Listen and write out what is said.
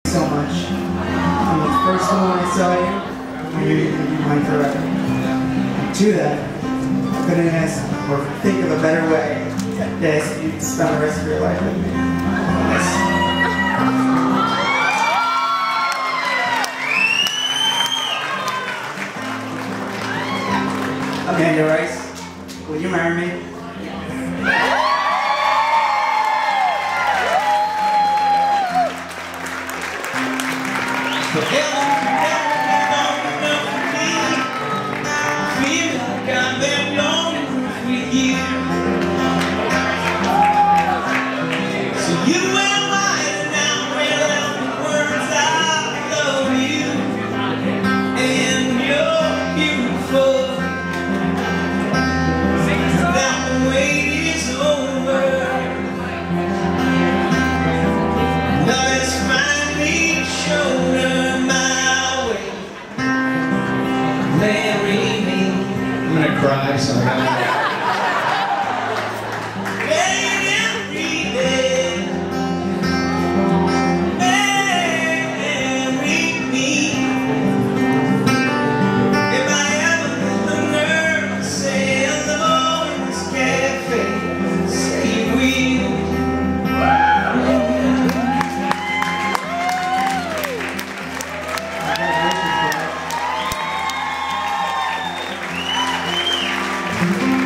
so much. From the first moment I saw you, I knew you could be mine forever. And to that, I couldn't ask or think of a better way to ask you to spend the rest of your life with me. Amanda Rice, will you marry me? I'm gonna cry somehow. Thank you.